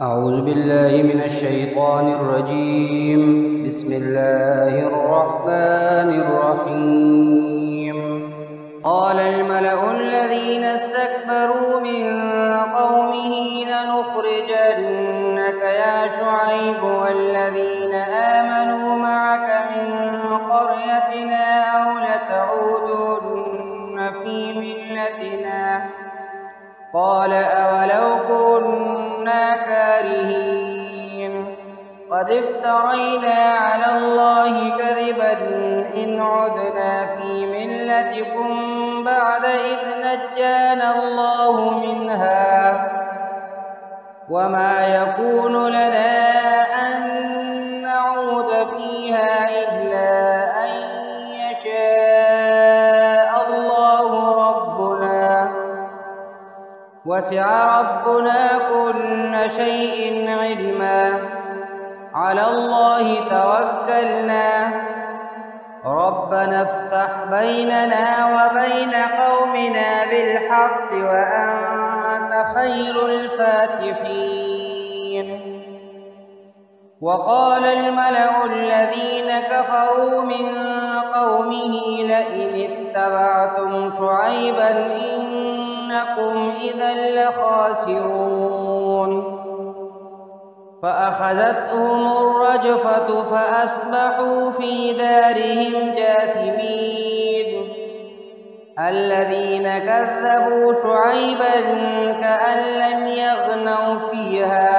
أعوذ بالله من الشيطان الرجيم. بسم الله الرحمن الرحيم. قال الملأ الذين استكبروا من قومه لنخرجنك يا شعيب والذين آمنوا معك من قريتنا أو لتعودن في ملتنا. قال أولو كنا كارهين قد افترينا على الله كذبا إن عدنا في ملتكم بعد إذ نجانا الله منها وما يكون لنا أن نعود فيها إلا أن يشاء الله ربنا وسع ربنا كل شيء علما على الله توكلنا ربنا افتح بيننا وبين قومنا بالحق وأنت خير الفاتحين. وقال الملأ الذين كفروا من قومه لئن اتبعتم شعيبا إنكم إذا لخاسرون. فأخذتهم الرجفة فأصبحوا في دارهم جاثمين. الذين كذبوا شعيبا كأن لم يغنوا فيها.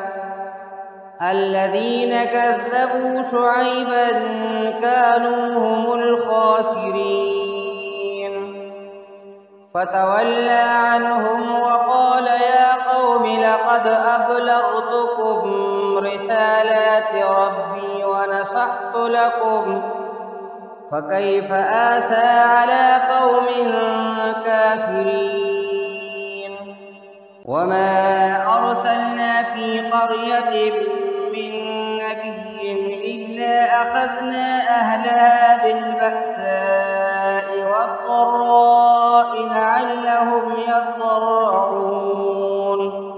الذين كذبوا شعيبا كانوا هم الخاسرين. فتولى عنهم وقال يا قوم لقد أبلغتكم رسالات ربي ونصحت لكم فكيف آسى على قوم كافرين. وما أرسلنا في قرية من نبي إلا أخذنا أهلها بالبأساء والضراء لعلهم يضرعون.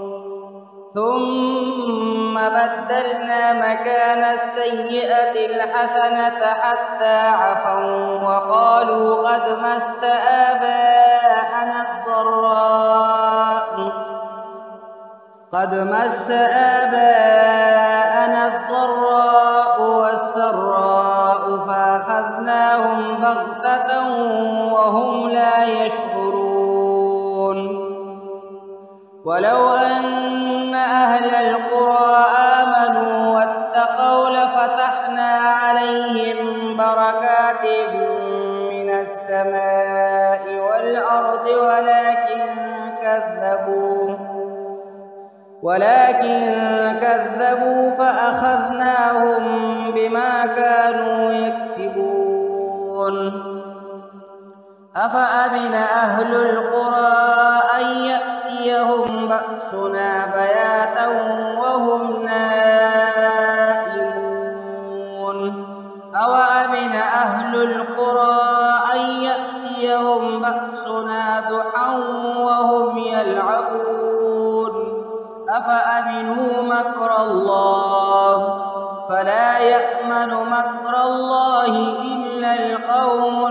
ثم بدلنا مكان السيئة الحسنة حتى عفوا وقالوا قد مس آباءنا الضراء والسراء فأخذناهم بغتة وهم لا يشعرون. ولو أن أهل القرى آمنوا واتقوا لفتحنا عليهم بركات من السماء والأرض ولكن كذبوا فأخذناهم بما كانوا يكسبون. أفأمن أهل القرى أن يأتيهم بأسنا بياتا وهم نائمون. أوأمن أهل القرى أن يأتيهم بأسنا ضحى وهم يلعبون. أفأمنوا مكر الله فلا يأمن مكر الله إلا القوم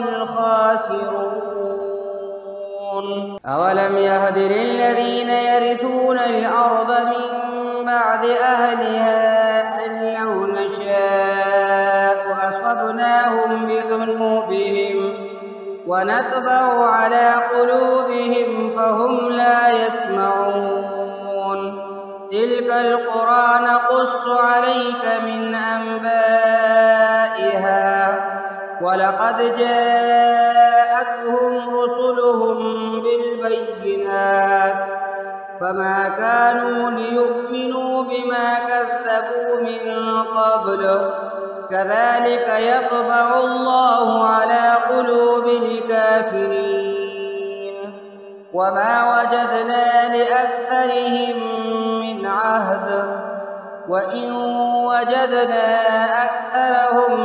الخاسرون. أولم يهد للذين يرثون الأرض من بعد أهلها أن لو نشاء أصبناهم بذنوبهم ونطبع على قلوبهم فهم لا يسمعون. تلك القرى نقص عليك من أنبائها ولقد جاءتهم رسلهم بالبينات فما كانوا ليؤمنوا بما كذبوا من قبل كذلك يطبع الله على قلوب الكافرين. وما وجدنا لأكثرهم من عهد وإن وجدنا أكثرهم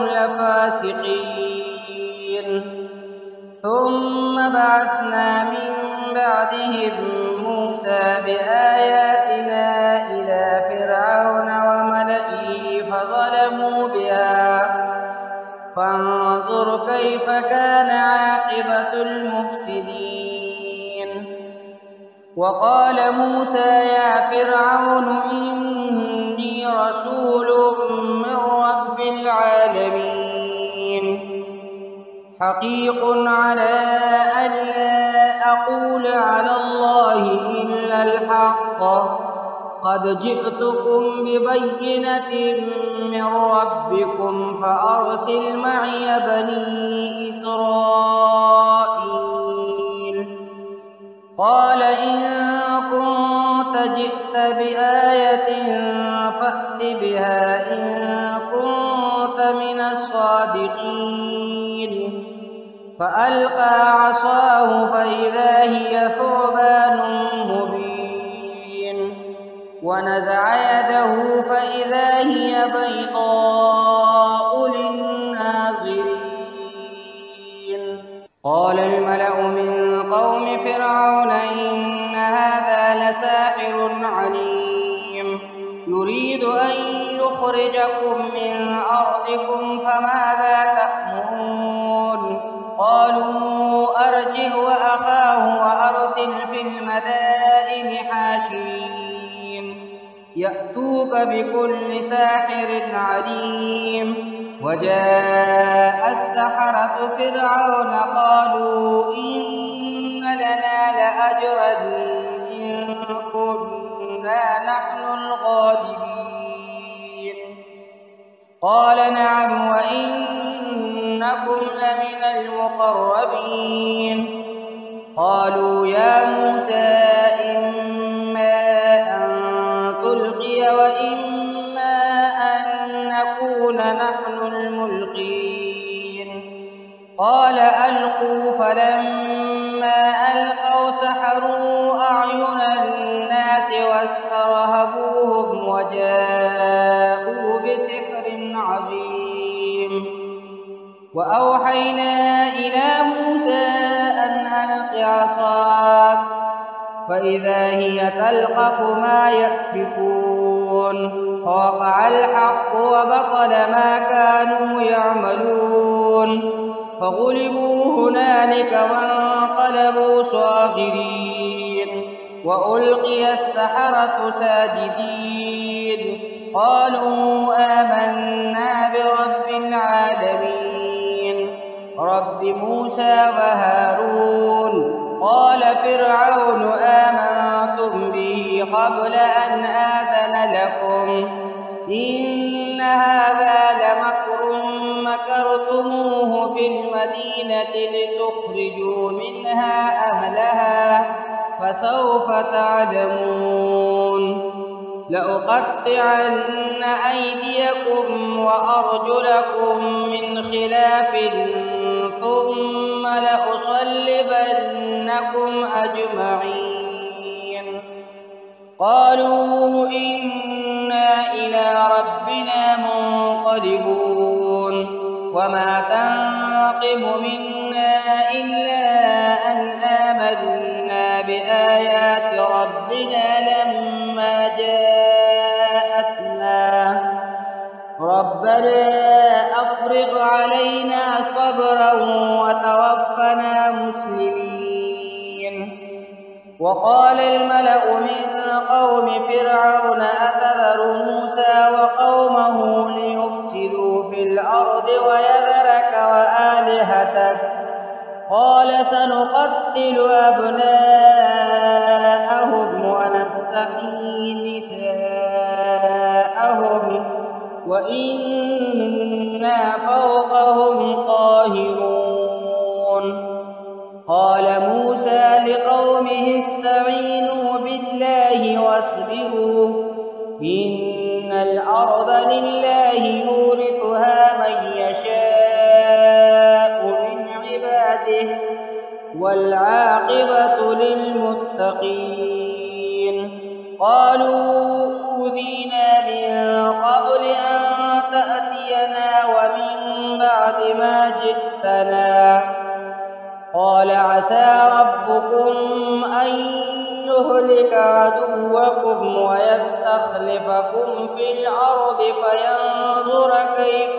لفاسقين. ثم بعثنا من بعدهم موسى بآياتنا إلى فرعون وملئه فظلموا بها فانظر كيف كان عاقبة المفسدين. وقال موسى يا فرعون إني رسول من رب العالمين حقيق على ألا أقول على الله إلا الحق قد جئتكم ببينة من ربكم فأرسل معي بني إسرائيل. قال إن كنت جئت بآية فأت بها إن كنت من الصادقين. فألقى عصاه فإذا هي ثعبان مبين ونزع يده فإذا هي بيضاء للناظرين. قال الملأ من قوم فرعون إن هذا لساحر عليم يريد أن يخرجكم من أرضكم فماذا تأمرون. قالوا أرجه وأخاه وأرسل في المدائن حاشرين يأتوك بكل ساحر عليم. وجاء السحرة فرعون قالوا إن لنا لأجرا إن كنا نحن الغالبين. قال نعم وإنكم لمن المقربين. قالوا يا موسى إما أن تلقي وإما أن نكون نحن الملقين. قال ألقوا فلما ألقوا سحروا أعين الناس واسترهبوهم وجاءوا بسحر عظيم. وأوحينا إلى موسى أن ألق عصاك فإذا هي تلقف ما يأفكون. فوقع الحق وبطل ما كانوا يعملون فغلبوا هنالك وانقلبوا صاغرين. وألقي السحرة ساجدين قالوا آمنا برب العالمين رب موسى وهارون. قال فرعون آمنتم به قبل أن آذن لكم إن هذا لمكر مكرتموه في المدينة لتخرجوا منها أهلها فسوف تعلمون. لأقطعن أيديكم وأرجلكم من خلاف ثم لأصلبنكم أجمعين. قالوا إنا إلى ربنا منقلبون. وما تنقم منا إلا أن آمنا بآيات ربنا لما جاءتنا ربنا أفرغ علينا صبرا وتوفنا مسلمين. وقال الملأ من قوم فرعون أتذر موسى وقومه ليفسدوا في الأرض ويذرك وآلهتك قال سنقتل أبناءهم ونستحيي نساءهم وإنا فوقهم قاهرون. قال موسى لقومه استعينوا بالله واصبروا إن الأرض لله يورثها من يشاء من عباده والعاقبة للمتقين. قالوا أوذينا من قبل أن تأتينا ومن بعد ما جئتنا قال عسى ربكم أن ليهلك عدوكم ويستخلفكم في الأرض فينظر كيف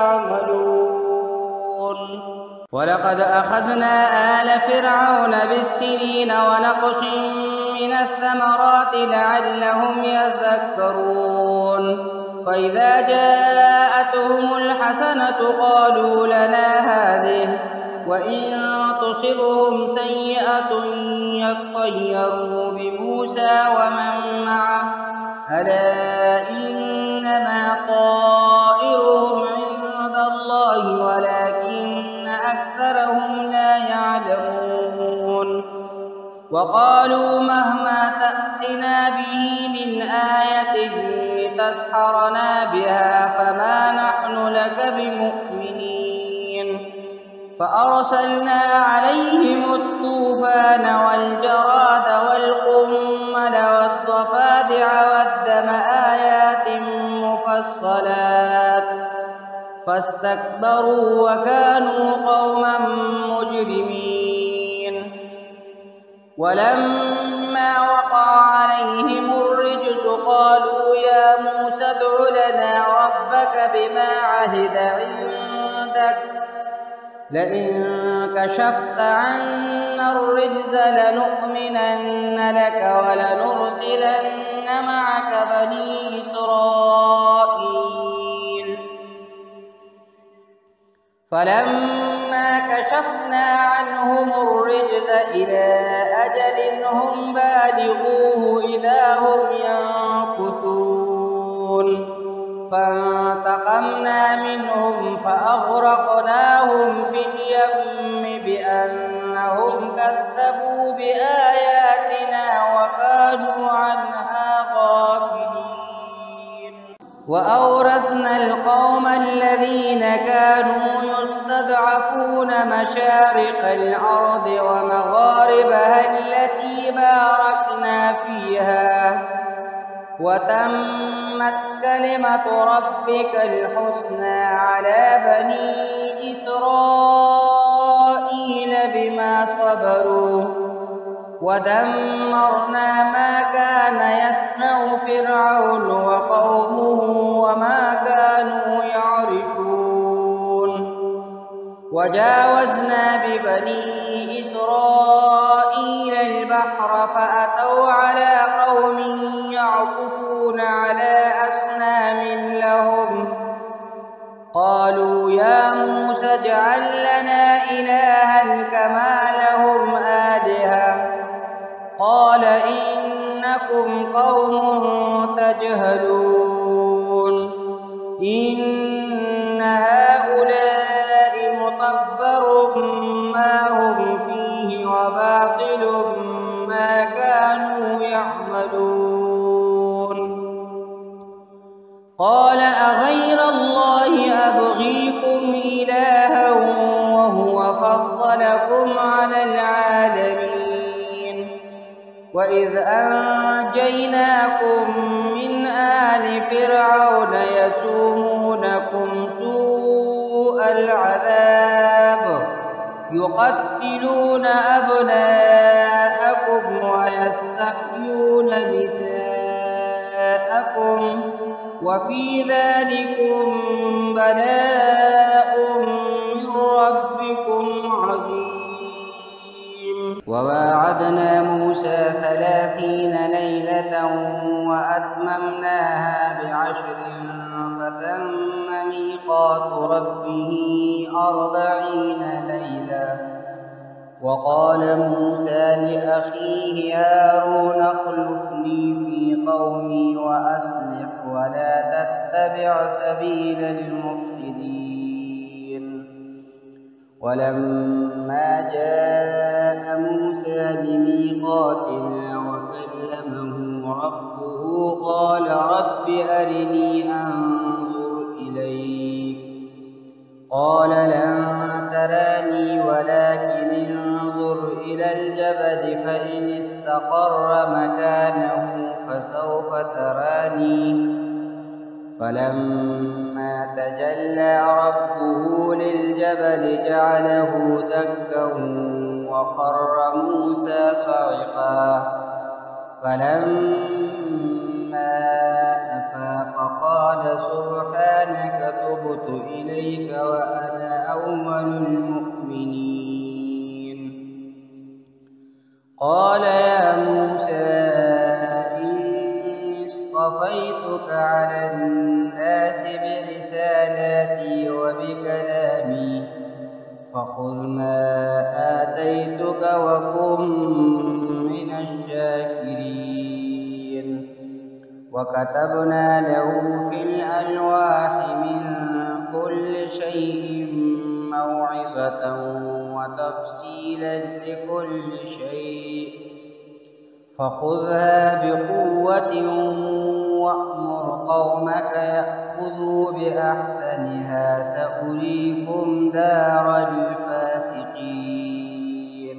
تعملون ولقد أخذنا آل فرعون بالسنين ونقص من الثمرات لعلهم يذكرون فإذا جاءتهم الحسنة قالوا لنا هذه وإن تصبهم سيئة يطيروا بموسى ومن معه ألا إنما طائرهم عند الله ولكن أكثرهم لا يعلمون وقالوا مهما تأتنا به من آية لتسحرنا بها فما نحن لك بمؤمنين فأرسلنا عليهم الطوفان والجراد والقمل والضفادع والدم آيات مفصلات فاستكبروا وكانوا قوما مجرمين ولما وقع عليهم الرجز قالوا يا موسى ادع لنا ربك بما عهد عندك لئن كشفت عنا الرجز لنؤمنن لك ولنرسلن معك بني إسرائيل فلما كشفنا عنهم الرجز إلى أجل هم بالغوه إذا هم ينكثون فانتقمنا منهم فأغرقناهم في اليم بأنهم كذبوا بآياتنا وكانوا عنها غافلين وأورثنا القوم الذين كانوا يستضعفون مشارق الأرض ومغاربها التي باركنا فيها وتمت كلمة ربك الحسنى على بني إسرائيل بما صبروا ودمرنا ما كان يصنع فرعون وقومه وما كانوا يعرشون وجاوزنا ببني إسرائيل البحر فأتوا على قوم يعكفون على أصنام لهم قالوا يا موسى اجعل لنا إلها كما لهم آلهة قال إنكم قوم تجهلون إن هؤلاء متبر ما هم فيه وباطل ما كانوا يعملون قال أغير الله أبغيكم إلها وهو فضلكم على العالمين وإذ أنجيناكم من آل فرعون يسومونكم سوء العذاب يقتلون أبناءكم ويستحيون نساءكم وفي ذلكم بلاء من ربكم عظيم وواعدنا موسى 30 ليلة وأتممناها ب10 فتم ميقات ربه 40 ليلة وقال موسى لأخيه هارون اخلفني في قومي وأصلح ولا تتبع سبيل المفسدين ولما جاء موسى لميقاتنا وكلمه ربه قال رب أرني أنظر إليك قال لن تراني ولكن انظر إلى الجبل فإن استقر مكانه فسوف تراني فلما تجلى ربه للجبل جعله دكا وخر موسى صعقا فلما أفاق قال سبحانك تبت إليك وأنا أول المؤمنين. قال يا موسى إني اصطفيتك على الناس برسالاتي وبكلامي فخذ ما آتيتك وكن من الشاكرين. وكتبنا له في الألواح من كل شيء موعظة وتفصيلا لكل شيء فخذها بقوة وأمر قومك يأخذوا بأحسنها سأريكم دار الفاسقين.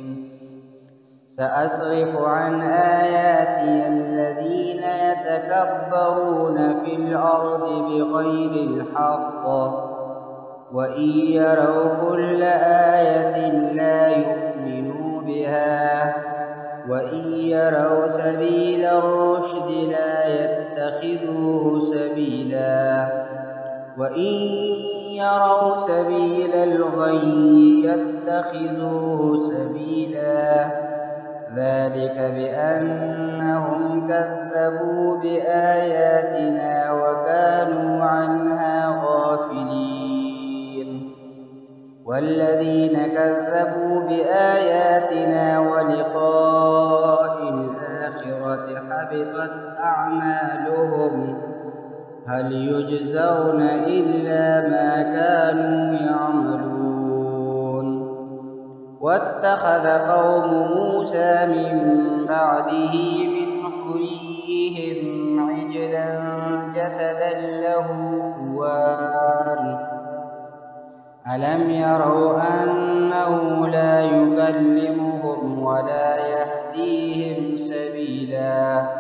سأصرف عن آياتي الذين يتكبرون في الأرض بغير الحق وإن يروا كل آية لا يؤمنوا بها وإن يروا سبيل الرشد لا يتخذوه سبيلا وإن يروا سبيل الغي يتخذوه سبيلا ذلك بأنهم كذبوا بآياتنا وكانوا عنها غافلين. والذين كذبوا بآياتنا ولقاء الآخرة حبطت أعمالهم هل يجزون إلا ما كانوا يعملون. واتخذ قوم موسى من بعده من حليهم عجلا جسدا له خوار ألم يروا أنه لا يكلمهم ولا يهديهم سبيلا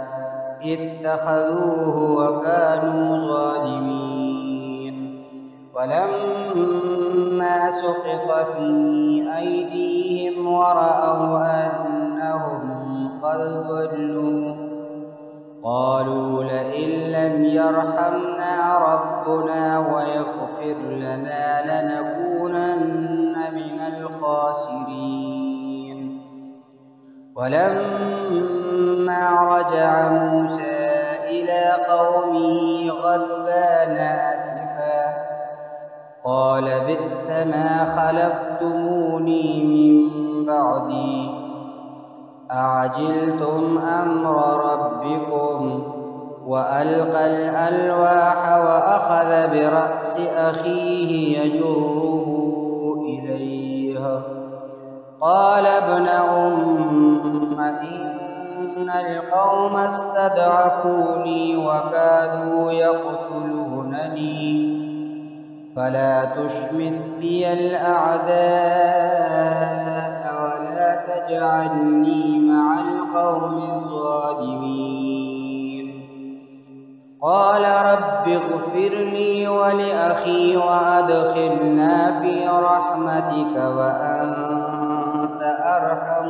اتخذوه وكانوا ظالمين. ولما سقط في أيديهم ورأوا أنهم قد ضلوا قالوا لئن لم يرحمنا ربنا ويغفر لنا لنكونن من الخاسرين. ولما رجع موسى إلى قومه غضبان آسفا قال بئس ما خلفتموني من بعدي أعجلتم أمر ربكم وألقى الألواح وأخذ برأس أخيه يجره إليه قال ابن أم إن القوم استضعفوني وكادوا يقتلونني فلا تشمت بي الأعداء ولا تجعلني مع القوم الظالمين. قال رب اغفر لي ولأخي وأدخلنا في رحمتك وأنت أرحم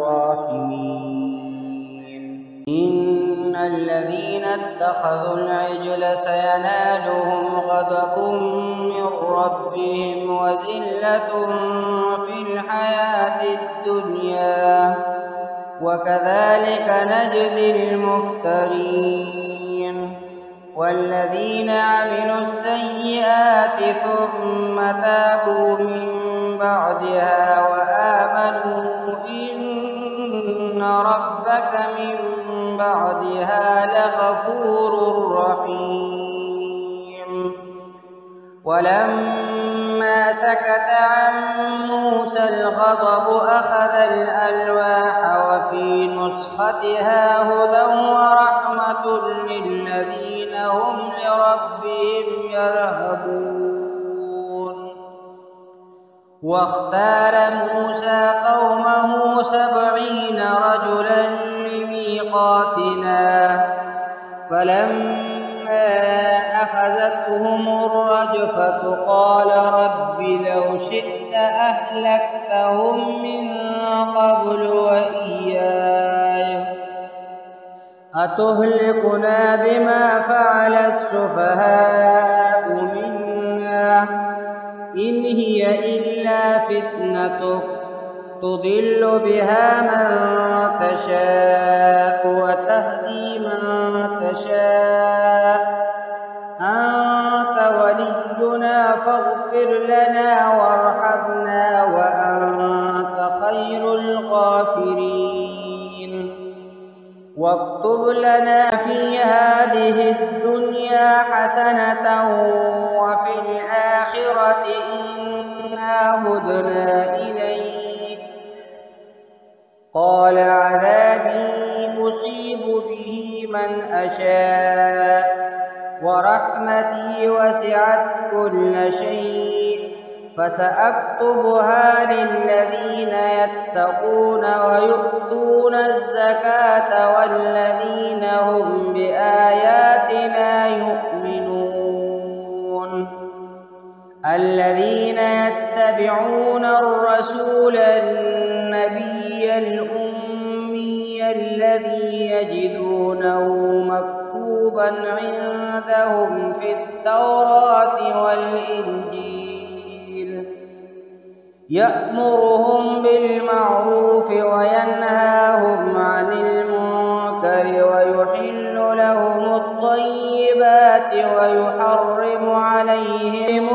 الراحمين. إن الذين اتخذوا العجل سينالهم غضب من ربهم وذلة في الحياة الدنيا وكذلك نجزي المفترين. والذين عملوا السيئات ثم تابوا من بعدها وآمنوا إن ربك من بعدها لغفور رحيم. ولما سكت عن موسى الغضب أخذ الألواح وفي نسختها هدى ورحمة للذين هم لربهم يرهبون. واختار موسى قومه 70 رجلا لميقاتنا فلما أخذتهم الرجفة قال رب لو شئت أهلكتهم من قبل وإياي أتهلكنا بما فعل السفهاء منا إن هي إلا فتنتك تضل بها من تشاء وتهدي من تشاء أنت ولينا فاغفر لنا وارحمنا وأنت خير الغافرين واكتب لنا في هذه الدنيا حسنة وفي الآخرة إنا هدنا إليك قال عذابي أصيب به من أشاء ورحمتي وسعت كل شيء فسأكتبها للذين يتقون ويؤتون الزكاة والذين هم بآياتنا يؤمنون الذين يتبعون الرسول النبي الأمي الذي يجدونه مكتوبا عندهم في التوراة والإنجيل يأمرهم بالمعروف وينهاهم عن المنكر ويحل لهم الطيبات ويحرم عليهم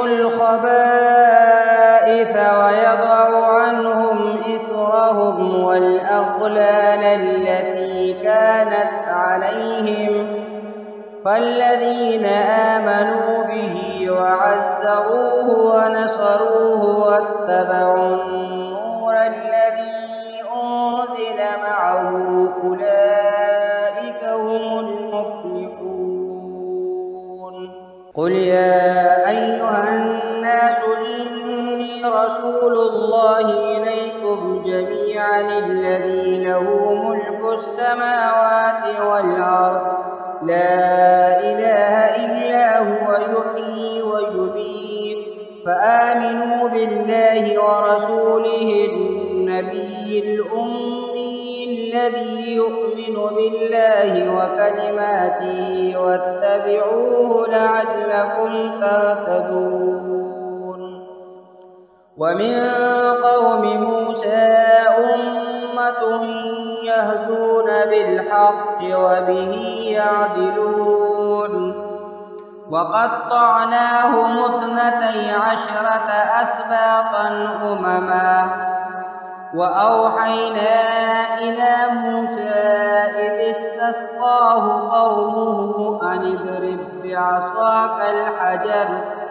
الخبائث ويضع عنهم إصرهم والأغلال التي كانت عليهم فالذين آمنوا به وعزروه ونصروه واتبعوا النور الذي أنزل معه أولئك هم المفلحون قل يا أيها الناس إني رسول الله إليكم جميعا الذي له ملك السماوات والأرض لا إله إلا هو يحيي ويميت فآمنوا بالله ورسوله النبي الأمي الذي يؤمن بالله وكلماته واتبعوه لعلكم تهتدون ومن قوم موسى أمة يهدون بالحق وبه يعدلون وقطعناهم 12 أسباطا أمما وأوحينا إلى موسى إذ استسقاه قومه أن اضرب بعصاك الحجر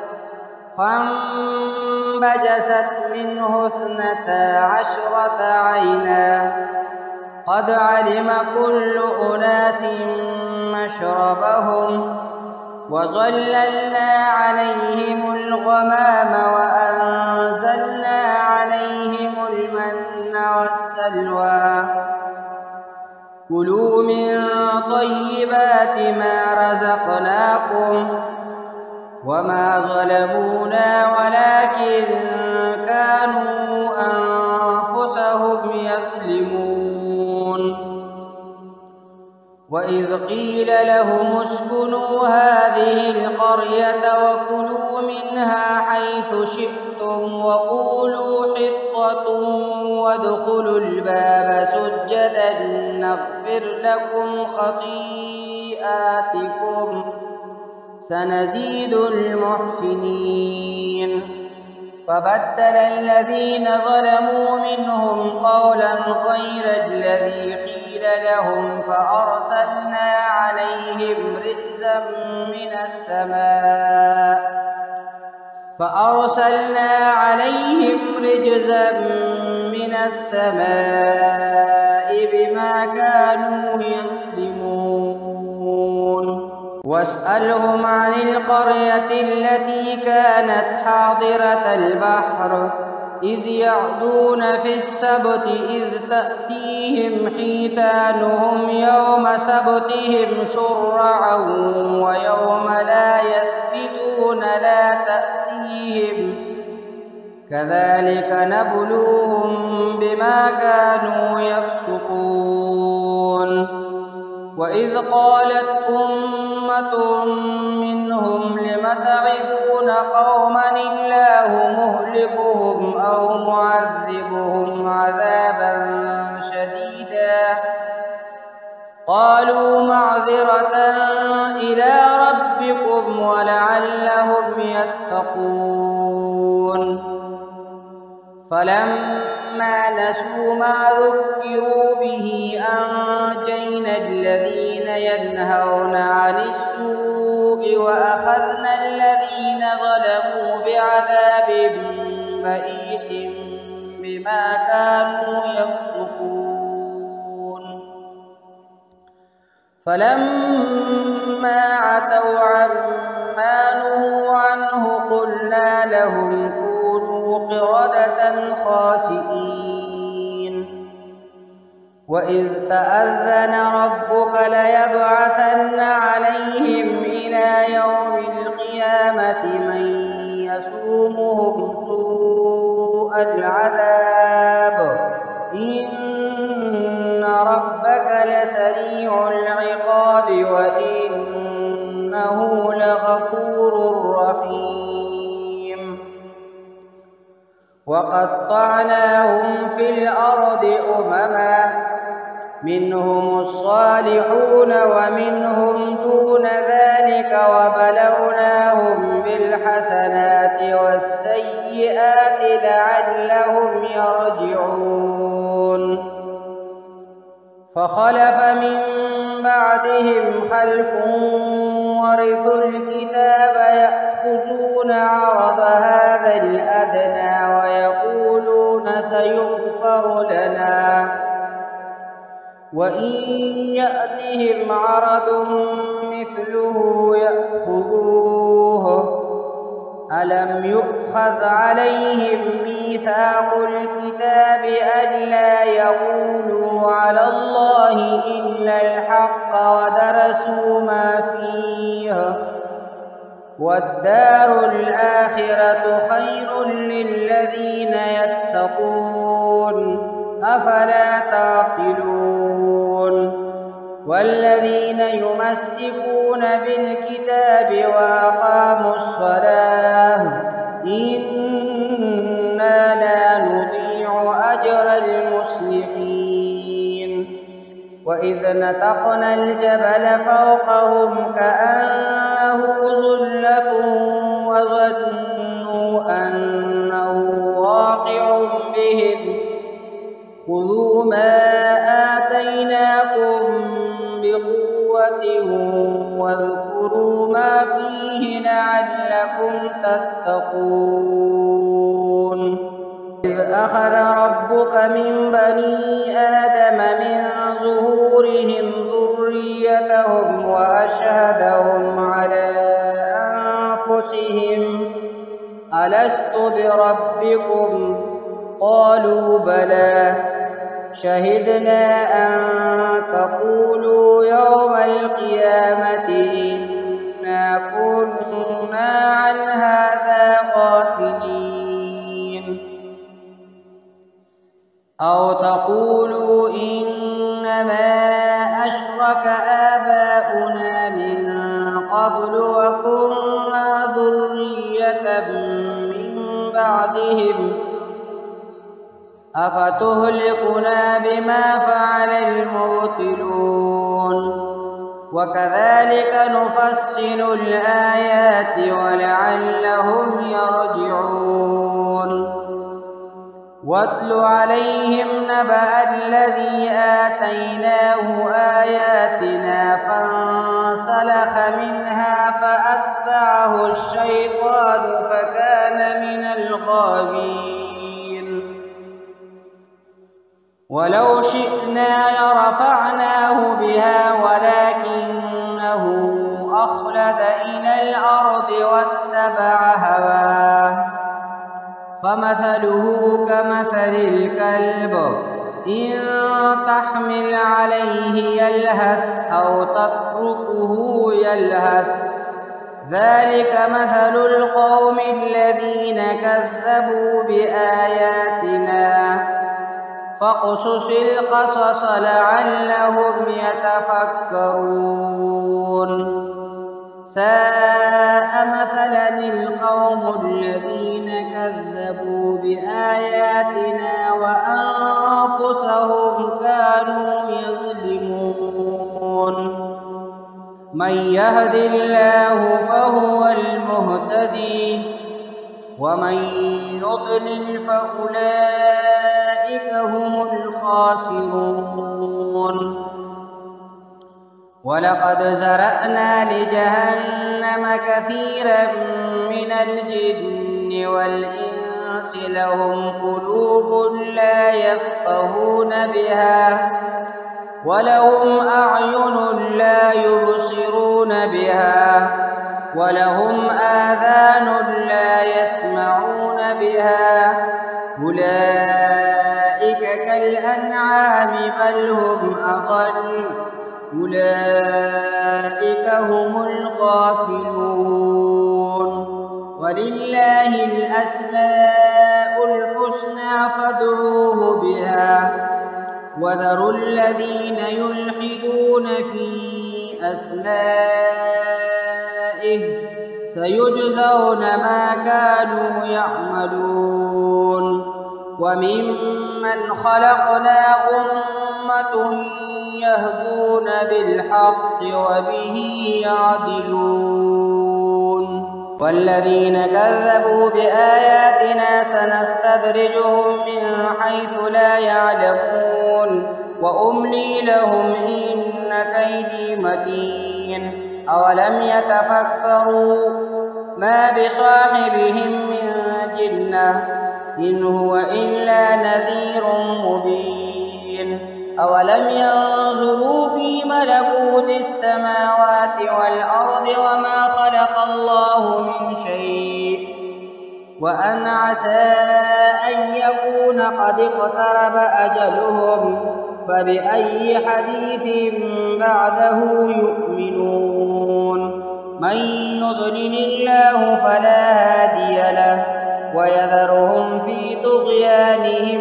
فانبجست منه 12 عينا قد علم كل أناس مشربهم وظللنا عليهم الغمام وأنزلنا عليهم المن والسلوى كلوا من طيبات ما رزقناكم وما ظلمونا ولكن كانوا أنفسهم يظلمون وإذ قيل لهم اسكنوا هذه القرية وكلوا منها حيث شئتم وقولوا حطة وادخلوا الباب سجدا نغفر لكم خطيئاتكم سنزيد المحسنين فبدل الذين ظلموا منهم قولا غير الذي قيل لهم فأرسلنا عليهم رجزا من السماء بما كانوا يظلمون واسألهم عن القرية التي كانت حاضرة البحر إذ يعدون في السبت إذ تأتيهم حيتانهم يوم سبتهم شرعا ويوم لا يسبتون لا تأتيهم كذلك نبلوهم بما كانوا يفسقون وإذ قالت أمة منهم لم تعظون قوما الله مهلكهم أو معذبهم عذابا شديدا قالوا معذرة إلى ربكم ولعلهم يتقون فلما نسوا ما ذكروا به أنجينا الذين ينهون عن السوء وأخذنا الذين ظلموا بعذاب بئيس بما كانوا يفسقون فلما عتوا عما نهوا عنه قلنا لهم كونوا قردة خاسئين وإذ تأذن ربك ليبعثن عليهم إلى يوم القيامة من يسومهم سوء العذاب إن ربك لسريع العقاب وإنه لغفور رحيم وقطعناهم في الأرض أمما منهم الصالحون ومنهم دون ذلك وبلوناهم بالحسنات والسيئات لعلهم يرجعون فخلف من بعدهم خلف ورثوا الكتاب يأخذون عرض هذا الأدنى ويقولون سيغفر لنا وإن يأتهم عرض مثله يأخذوه ألم يؤخذ عليهم ميثاق الكتاب ألا يقولوا على الله إلا الحق ودرسوا ما فيه والدار الآخرة خير للذين يتقون أفلا تعقلون والذين يمسكون بالكتاب وأقاموا الصلاة إنا لا نضيع أجر المصلحين وإذ نتقنا الجبل فوقهم كأنه ظلة وظنوا أنه واقع بهم خذوا ما آتيناكم بقوة واذكروا ما فيه لعلكم تتقون إذ أخذ ربك من بني آدم من ظهورهم ذريتهم وأشهدهم على أنفسهم ألست بربكم قالوا بلى شهدنا أن تقولوا يوم القيامة إنا كنا عن هذا غافلين أو تقولوا إنما أشرك آباؤنا من قبل وكنا ذرية من بعدهم أفتهلكنا بما فعل المبطلون وكذلك نفصل الآيات ولعلهم يرجعون واتل عليهم نبأ الذي آتيناه آياتنا فانسلخ منها فأتبعه الشيطان فكان من الغاوين ولو شئنا لرفعناه بها ولكنه أخلد إلى الأرض واتبع هواه فمثله كمثل الكلب إن تحمل عليه يلهث أو تتركه يلهث ذلك مثل القوم الذين كذبوا بآياتنا فاقصص القصص لعلهم يتفكرون ساء مثلا القوم الذين كذبوا بآياتنا وأنفسهم كانوا يظلمون من يهد الله فهو المهتدي ومن يضلل فأولئك هم الخاسرون ولقد زرأنا لجهنم كثيرا من الجن والإنس لهم قلوب لا يفقهون بها ولهم أعين لا يبصرون بها ولهم آذان لا يسمعون بها أولئك كالأنعام بل هم أضل أولئك هم الغافلون ولله الأسماء الحسنى فادعوه بها وذروا الذين يلحدون في أسمائه سيجزون ما كانوا يعملون وممن خلقنا أمة يهدون بالحق وبه يعدلون والذين كذبوا بآياتنا سنستدرجهم من حيث لا يعلمون وأملي لهم إن كيدي متين أولم يتفكروا ما بصاحبهم من جنة إن هو إلا نذير مبين أولم ينظروا في ملكوت السماوات والأرض وما خلق الله من شيء وأن عسى أن يكون قد اقترب أجلهم فبأي حديث بعده يؤمنون من يضلل الله فلا هادي له ويذرهم في طغيانهم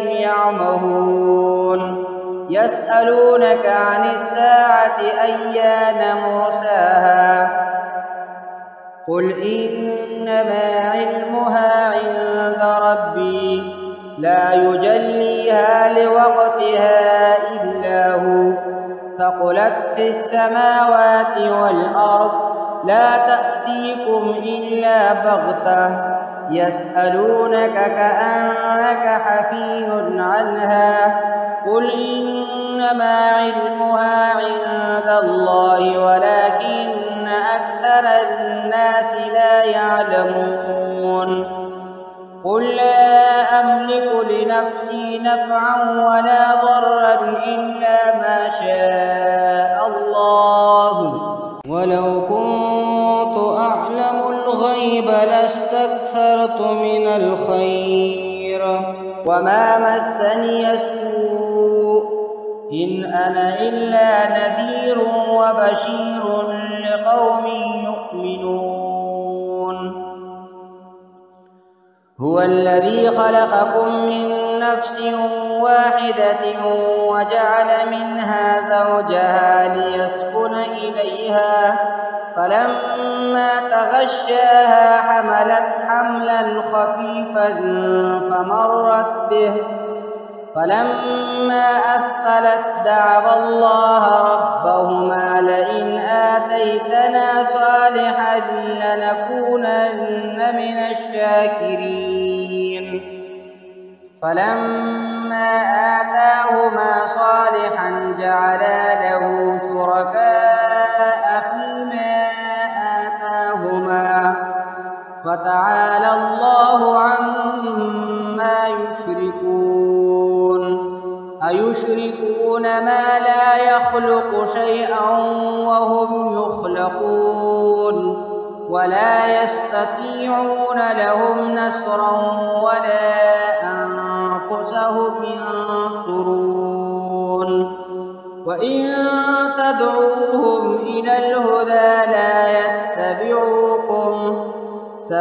يعمهون يسألونك عن الساعة أيان مرساها قل إنما علمها عند ربي لا يجليها لوقتها إلا هو ثقلت في السماوات والأرض لا تأتيكم إلا بغتة يسألونك كأنك حفي عنها قل إنما علمها عند الله ولكن أكثر الناس لا يعلمون قل لا أملك لنفسي نفعا ولا ضرا إلا ما شاء الله ولو كنت أعلم الغيب لاستكثرت من الخير وما مسني السوء إن أنا إلا نذير وبشير لقوم يؤمنون هو الذي خلقكم من نفس واحدة وجعل منها زوجها ليسكن إليها فلما تغشاها حملت حملا خفيفا فمرت به فلما أثقلت دعوا الله ربهما لئن آتيتنا صالحا لنكونن من الشاكرين فلما آتاهما صالحا جعلا له شركاء فيما آتاهما فتعالى الله عما يشركون أيشركون ما لا يخلق شيئا وهم يخلقون ولا يستطيعون لهم نصرا ولا أنفسهم ينصرون وإن تدعوهم إلى الهدى لا يتبعوكم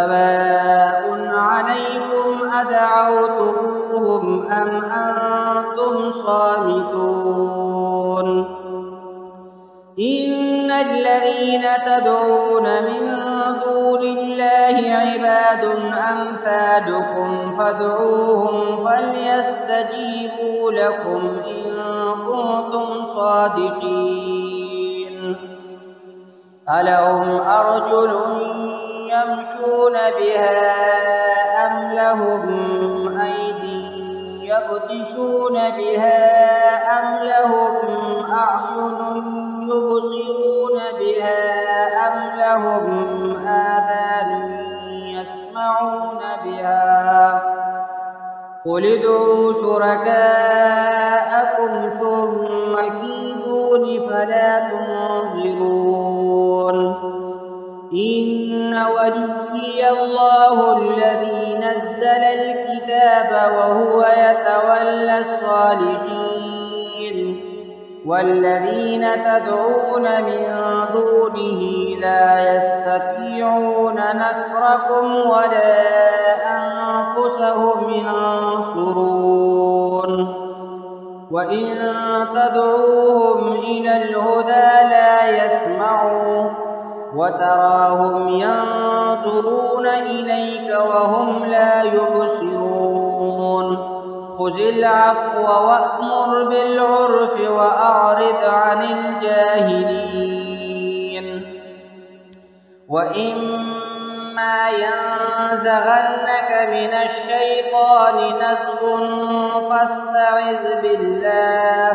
سواء عليكم أدعوتموهم أم أنتم وأنتم صامتون. إن الذين تدعون من دون الله عباد أمثالكم فادعوهم فليستجيبوا لكم إن كنتم صادقين. ألهم أرجل يمشون بها أم لهم أيدي يبطشون بها أم لهم أعين يبصرون بها أم لهم آذان يسمعون بها قل ادعوا شركاءكم ثم كيدون فلا تنظرون. إن وليي الله الذي نزل الكتاب وهو يتولى الصالحين. والذين تدعون من دونه لا يستطيعون نصركم ولا أنفسهم ينصرون. وإن تدعوهم إلى الهدى لا يسمعوا وتراهم ينظرون إليك وهم لا يبصرون. خذ العفو وأمر بالعرف وأعرض عن الجاهلين. وإما ينزغنك من الشيطان نزغ فاستعذ بالله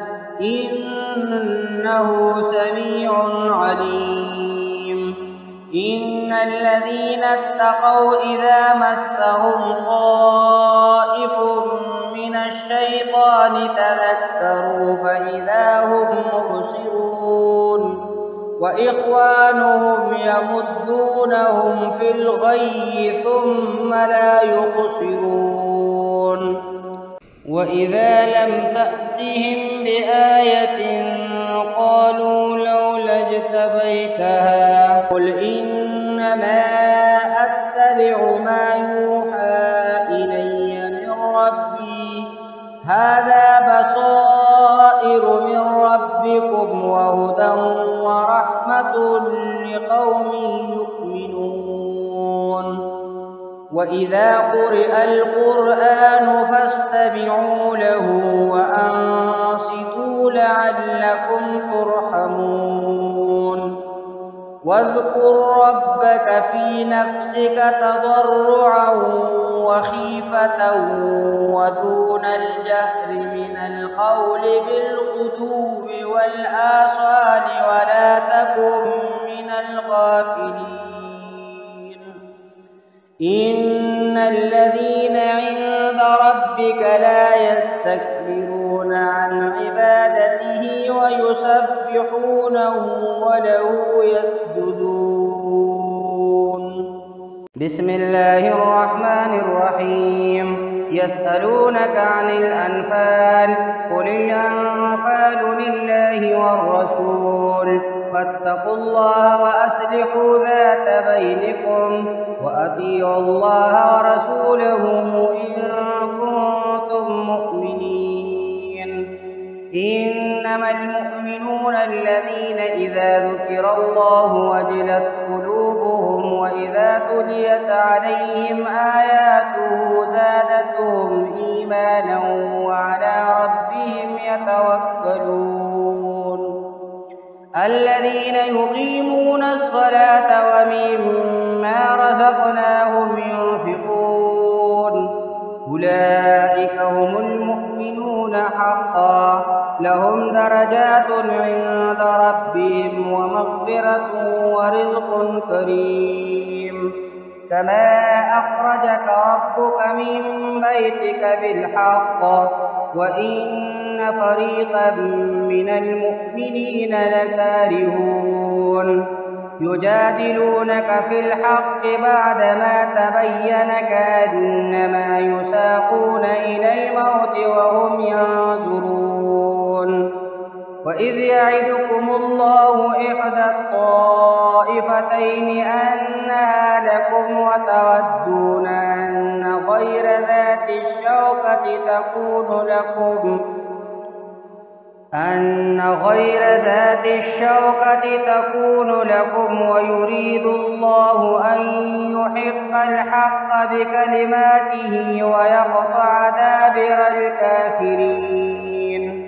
إنه سميع عليم. إن الذين اتقوا إذا مسهم طائف من الشيطان تذكروا فإذا هم مبصرون. وإخوانهم يمدونهم في الغي ثم لا يقصرون. وإذا لم تأتهم بآية قالوا لولا اجتبيتها قل إنما أتبع ما يوحى إلي من ربي هذا بصائر من ربكم وهدى ورحمة لقوم يؤمنون. وإذا قرئ القرآن فاستمعوا له وأنصتوا لعلكم ترحمون. واذكر ربك في نفسك تضرعا وخيفة ودون الجهر من القول بالغدو والآصال ولا تكن من الغافلين. إن الذين عند ربك لا يستكبرون عن عبادته ويسبحونه وله يسجدون. بسم الله الرحمن الرحيم. يسألونك عن الأنفال قل الأنفال لله والرسول فاتقوا الله وأصلحوا ذات بينكم وأطيعوا الله ورسوله إن كنتم مؤمنين. إنما المؤمنون الذين إذا ذكر الله وجلت قلوبهم وإذا تليت عليهم آياته زادتهم إيمانا وعلى ربهم يتوكلون. الذين يقيمون الصلاة ومما رزقناهم ينفقون أولئك هم المؤمنون حقا لهم درجات عند ربهم ومغفرة ورزق كريم. كما أخرجك ربك من بيتك بالحق وإن فريقا من المؤمنين لكارهون. يجادلونك في الحق بعدما تبين كأنما يساقون إلى الموت وهم ينظرون. وإذ يعدكم الله إحدى الطائفتين أنها لكم وتودون أن غير ذات الشوكة الشوكة تكون لكم ويريد الله أن يحق الحق بكلماته ويقطع دابر الكافرين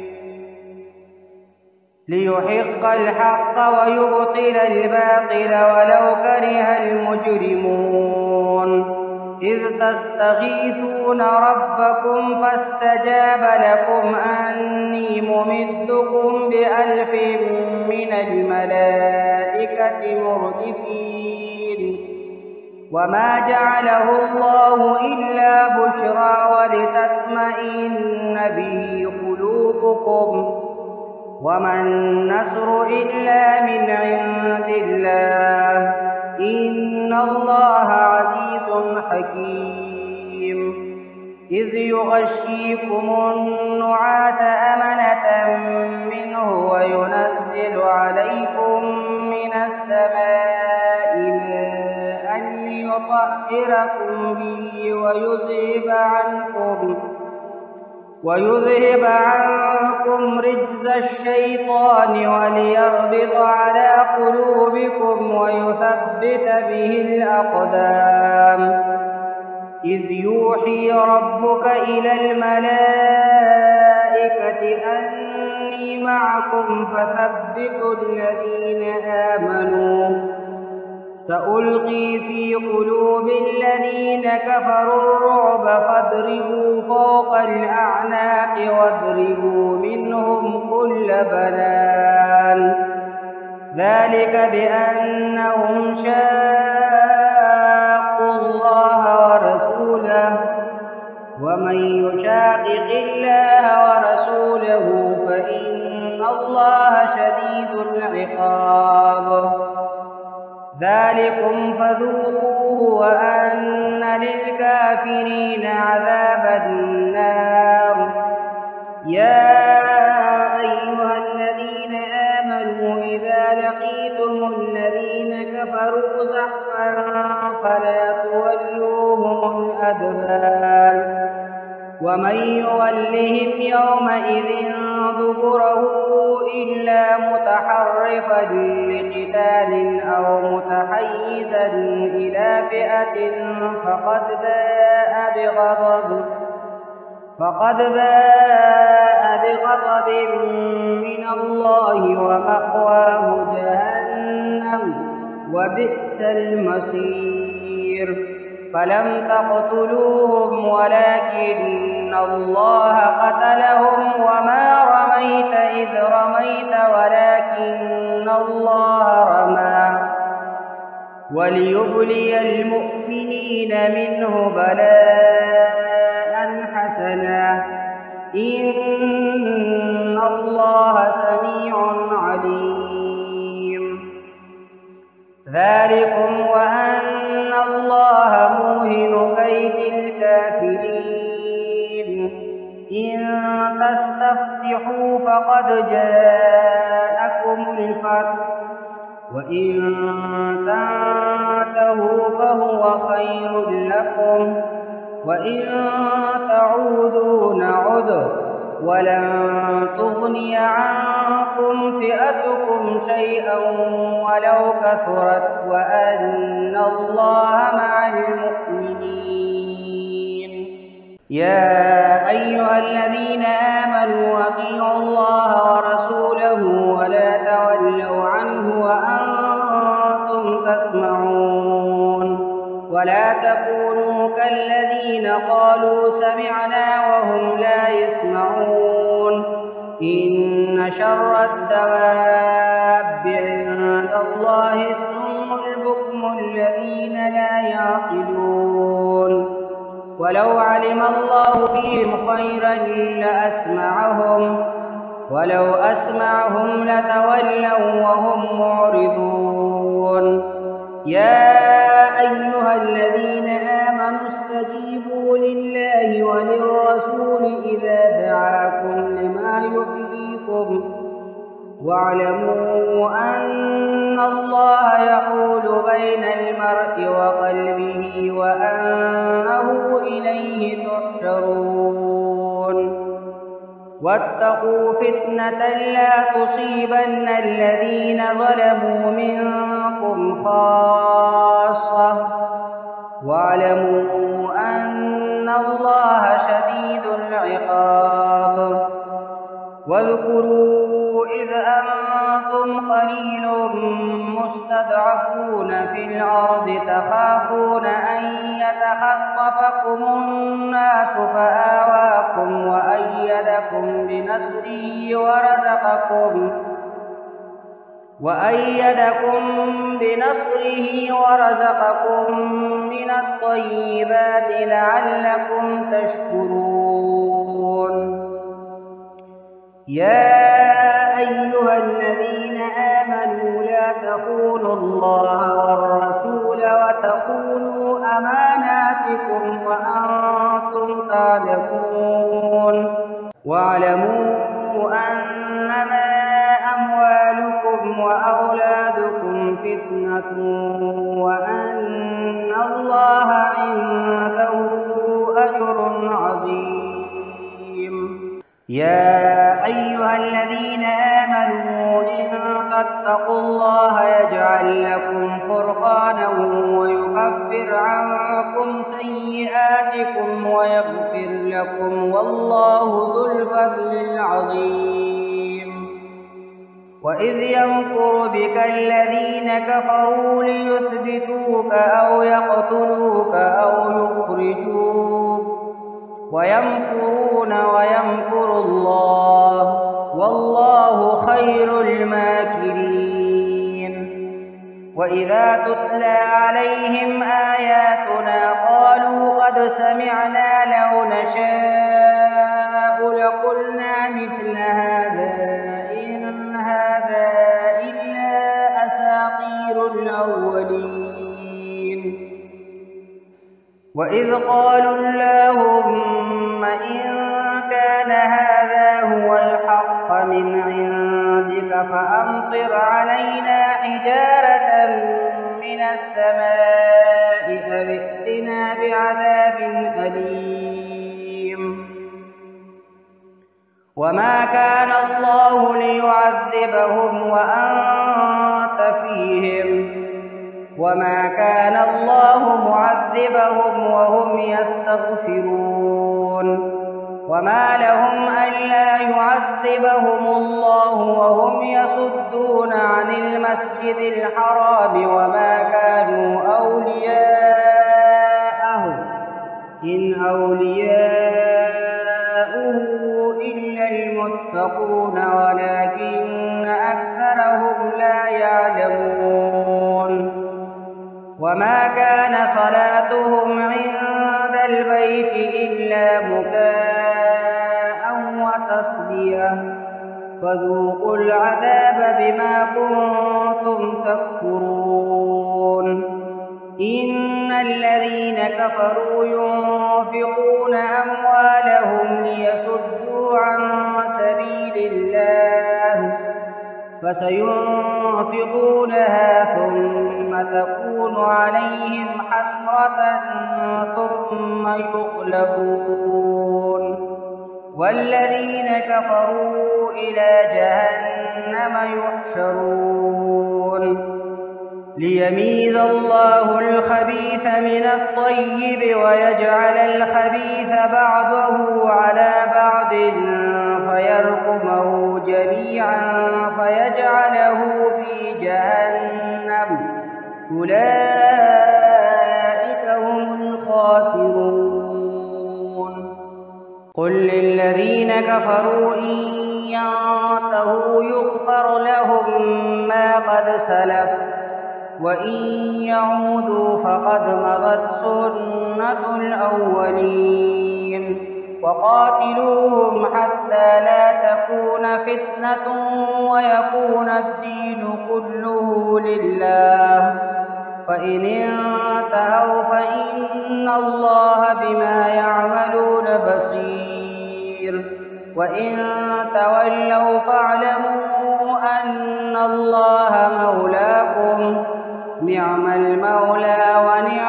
ليحق الحق ويبطل الباطل ولو كره المجرمون إذ تستغيثون ربكم فاستجاب لكم أني ممدكم ب1000 من الملائكة مردفين وما جعله الله إلا بشرى ولتطمئن به قلوبكم وما النصر إلا من عند الله إن الله عزيز حكيم إذ يغشيكم النعاس أمنة منه وينزل عليكم من السماء ماء ليطهركم به ويذهب عنكم رجز الشيطان وليربط على قلوبكم ويثبت به الأقدام إذ يوحي ربك إلى الملائكة أني معكم فثبتوا الذين آمنوا سألقي في قلوب الذين كفروا الرعب فاضربوا فوق الأعناق واضربوا منهم كل بنان ذلك بأنهم شاقوا الله ورسوله ومن يشاقق الله ورسوله فإن الله شديد العقاب ذلكم فذوقوه وأن للكافرين عذاب النار يا أيها الذين آمنوا إذا لقيتم الذين كفروا زحفا فلا تولوهم الأدبار ومن يولهم يومئذ دبره إلا متحرفا لقتال أو متحيزا إلى فئة فقد باء بغضب من الله ومأواه جهنم وبئس المصير فلم تقتلوهم ولكن الله قتلهم وما رميت إذ رميت ولكن الله رمى وليبلي المؤمنين منه بلاء حسنا إن الله سميع عليم ذلكم وأن الله موهن كيد الكافرين إن تستفتحوا فقد جاءكم الفتح وإن تنتهوا فهو خير لكم وإن تعودوا نعد ولن تغني عنكم فئتكم شيئا ولو كثرت وأن الله مع المؤمنين يا أيها الذين آمنوا أطيعوا الله ورسوله ولا تولوا عنه وأنتم تسمعون ولا تكونوا كالذين قالوا سمعنا وهم لا يسمعون إن شر الدواب عند الله الصم البكم الذين لا يعقلون ولو علم الله فيهم خيرا ولو أسمعهم لتولوا وهم معرضون يا أيها الذين آمنوا استجيبوا لله وللرسول إذا دعاكم لما يحييكم واعلموا أن الله يحول بين المرء وقلبه وأنه إليه تحشرون واتقوا فتنة لا تصيبن الذين ظلموا منكم خاصة واعلموا أن الله شديد العقاب. واذكروا إذ أنتم قليل مستضعفون في الأرض تخافون أن يتخطفكم الناس فآواكم وأيدكم بنصره ورزقكم من الطيبات لعلكم تشكرون. يا أيها الذين آمنوا لا تخونوا الله والرسول وتخونوا أماناتكم وأنتم تعلمون. واعلموا أنما أموالكم وأولادكم فتنة وأن الله عنده أجر عظيم. يا أيها الذين آمنوا إن تتقوا الله يجعل لكم فرقانا ويكفر عنكم سيئاتكم ويغفر لكم والله ذو الفضل العظيم. وإذ يمكر بك الذين كفروا ليثبتوك أو يقتلوك أو يخرجوك ويمكرون ويمكر الله والله خير الماكرين. وإذا تتلى عليهم آياتنا قالوا قد سمعنا لو نشاء لقلنا مثل هذا إن هذا إلا أساطير الأولين. وإذ قالوا اللهم إن كان هذا هو الحق من عندك فأمطر علينا حجارة من السماء أو ائتنا بعذاب أليم. وما كان الله ليعذبهم وأنت فيهم وما كان الله معذبهم وهم يستغفرون. وما لهم ألا يعذبهم الله وهم يصدون عن المسجد الحرام وما كانوا أولياءه إن أولياؤه إلا المتقون ولكن أكثرهم لا يعلمون. وما كان صلاتهم عند البيت إلا مكاء وتصدية فذوقوا العذاب بما كنتم تكفرون. إن الذين كفروا ينفقون أموالهم ليصدوا عن سبيل الله فسينفقونها ثم تكون عليهم حسرة ثم يغلبون والذين كفروا إلى جهنم يحشرون. ليميز الله الخبيث من الطيب ويجعل الخبيث بعضه على بعض فيركمه جميعا فيجعله في جهنم أولئك هم الخاسرون. قل للذين كفروا إن ينتهوا يغفر لهم ما قد سلف وإن يعودوا فقد مضت سنة الأولين. وقاتلوهم حتى لا تكون فتنة ويكون الدين كله لله فإن انتهوا فإن الله بما يعملون بصير. وإن تولوا فاعلموا أن الله مولاكم نعم المولى ونعم